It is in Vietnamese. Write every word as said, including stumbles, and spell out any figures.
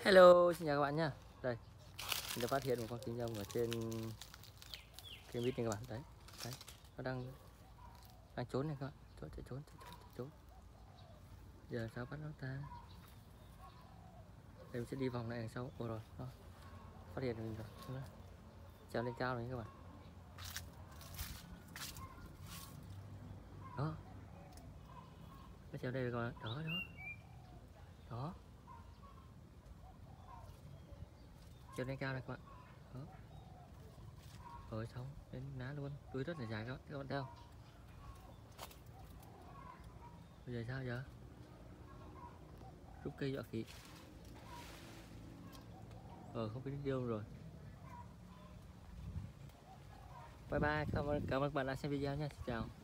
Hello, xin chào các bạn nhá. Đây, mình đã phát hiện một con kim nhông ở trên cái mít này các bạn. Đấy, đấy, nó đang đang trốn này các bạn. Trốn, chạy trốn, chạy trốn, chạy trốn. Giờ sao bắt nó ta? Đây mình sẽ đi vòng này đằng sau. Ồ rồi, đó. Phát hiện mình rồi. Trèo lên cao này các bạn. Đó. Nó trèo đây rồi các bạn. Đó, đó. Đó. Trèo lên cao này các bạn. Đó. Rồi xong, đến ná luôn. Đuôi rất là dài các bạn, các bạn thấy không? Bây giờ sao giờ? Rút cây dọa khỉ. Ờ không biết đến đâu rồi. Bye bye, cảm ơn cảm ơn các bạn đã xem video nha. Xin chào.